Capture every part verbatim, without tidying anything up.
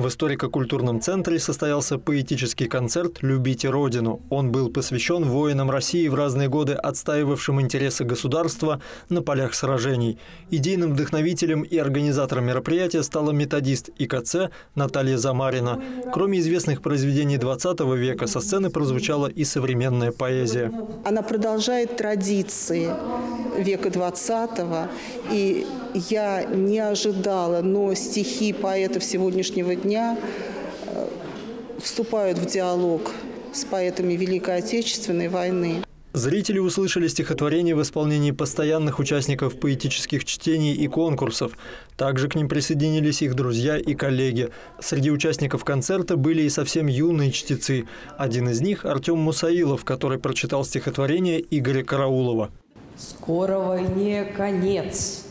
В историко-культурном центре состоялся поэтический концерт «Любите Родину». Он был посвящен воинам России в разные годы, отстаивавшим интересы государства на полях сражений. Идейным вдохновителем и организатором мероприятия стала методист И К Ц Наталья Замарина. Кроме известных произведений двадцатого века, со сцены прозвучала и современная поэзия. Она продолжает традиции века двадцатого, и я не ожидала, но стихи поэтов сегодняшнего дня вступают в диалог с поэтами Великой Отечественной войны. Зрители услышали стихотворения в исполнении постоянных участников поэтических чтений и конкурсов. Также к ним присоединились их друзья и коллеги. Среди участников концерта были и совсем юные чтецы. Один из них – Артем Мусаилов, который прочитал стихотворение Игоря Караулова. «Скоро войне конец,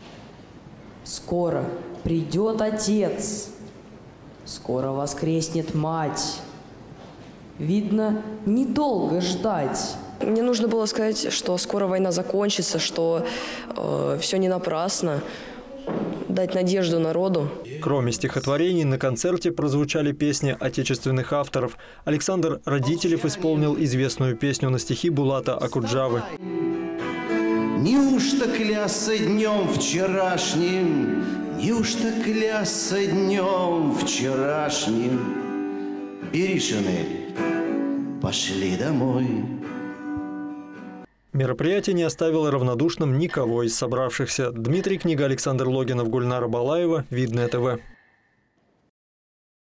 скоро придет отец, скоро воскреснет мать. Видно, недолго ждать». Мне нужно было сказать, что скоро война закончится, что э, все не напрасно, дать надежду народу. Кроме стихотворений, на концерте прозвучали песни отечественных авторов. Александр Радителев исполнил известную песню на стихи Булата Акуджавы. Неужто клясться днем вчерашним, неужто клясться днем вчерашним? Бери шинель, пошли домой. Мероприятие не оставило равнодушным никого из собравшихся. Дмитрий Книга, Александр Логинов, Гульнара Балаева. Видное ТВ.